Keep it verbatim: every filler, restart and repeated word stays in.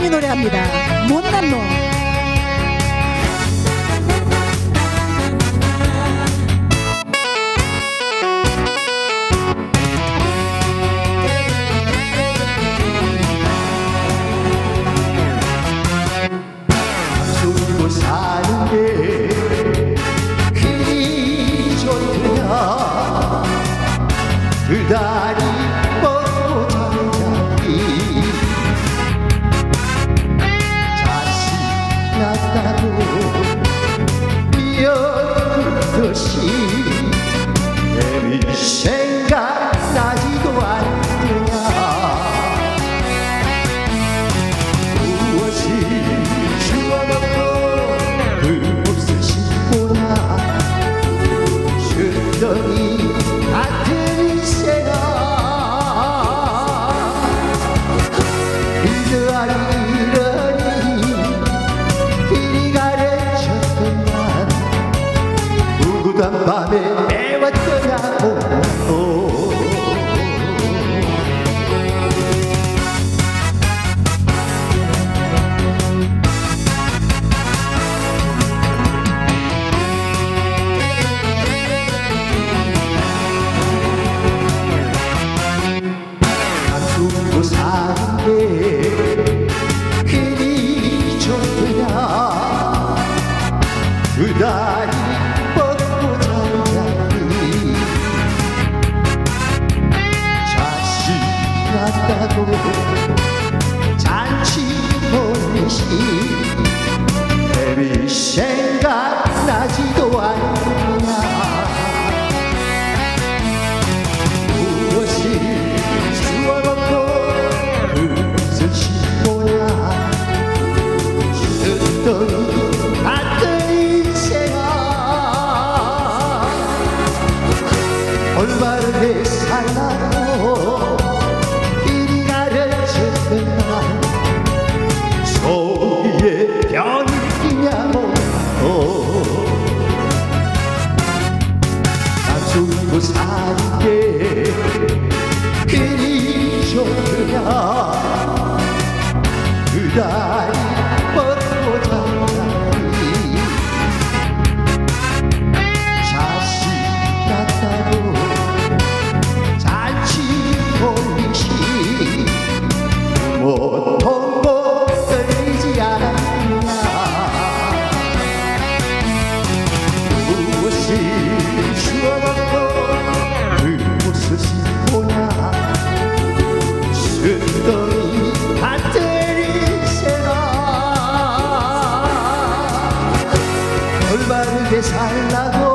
놈이 노래합니다. 못난 놈. 죽고 사는 게 그리 좋구나. 그 다리 뻗고 잠자기 자식 낳았다고 미역듯이 애미 생각나지도 않느냐. 무엇이 엉덩이 같은 인생아. 이러하니 길이 가려졌던 난 우구단 밤에 매웠더냐고. 죽고 사는 게 그리 좋구나. 그 다리 뻗고 잠자니 자식 낳았다고 잔치 보내시 애비 생각나지도 않느냐. 무엇이 올바르게 살라고 길이 가려졌던 날 속이에 변이 끼냐고. 나 죽고 사는 게 그리 좋구나. 그 다리 뻗고 잠자니 자식 낳았다고 보통 못 들리지 않았느냐. 무엇이 추억없고 그 무엇이 뭐냐. 순덩이 같은 인생아. 올바르게 살라고